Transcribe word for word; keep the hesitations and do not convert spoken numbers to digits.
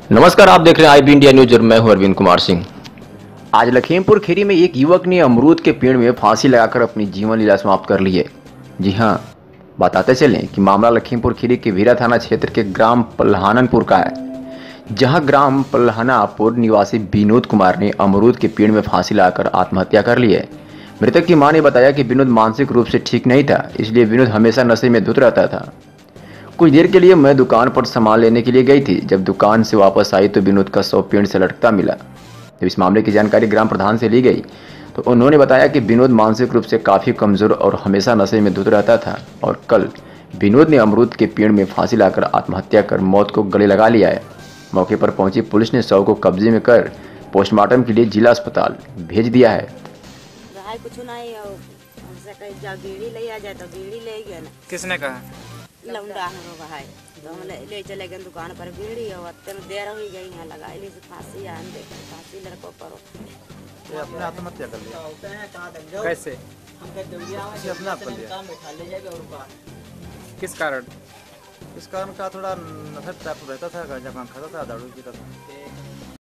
नमस्कार, आप देख रहे हैं आई बी इंडिया न्यूज और मैं हूं अरविंद कुमार सिंह। आज लखीमपुर खीरी में एक युवक ने अमरूद के पेड़ में फांसी लगाकर अपनी जीवन लीला समाप्त कर ली है। जी हां, बताते चलें कि मामला लखीमपुर खीरी के भीरा थाना क्षेत्र के ग्राम पल्हानपुर का है, जहां ग्राम पल्हानापुर निवासी विनोद कुमार ने अमरूद के पेड़ में फांसी लगाकर आत्महत्या कर ली है। मृतक की मां ने बताया कि विनोद मानसिक रूप से ठीक नहीं था, इसलिए विनोद हमेशा नशे में धुत रहता था। कुछ देर के लिए मैं दुकान पर सामान लेने के लिए गई थी। जब दुकान से वापस आई तो विनोद का शव पेड़ से लटकता मिला। जब इस मामले की जानकारी ग्राम प्रधान से ली गई तो उन्होंने बताया कि विनोद मानसिक रूप से काफ़ी कमज़ोर और हमेशा नशे में धुत रहता था और कल विनोद ने अमरूद के पेड़ में फांसी लाकर आत्महत्या कर मौत को गले लगा लिया है। मौके पर पहुंची पुलिस ने शव को कब्जे में कर पोस्टमार्टम के लिए जिला अस्पताल भेज दिया है। किसने कहा? लौंडा है तो हम ले चले गए दुकान पर बीड़ी और तेरे देर हो गई है लगा ली फांसी आन दे फांसी लड़कों पर ये अपने आत्महत्या कर लिया। कैसे? इसे अपने आप कर लिया। किस कारण? इस कारण का थोड़ा नशा टाइप रहता था, गांजा भांग खाता था, दारू पीता था।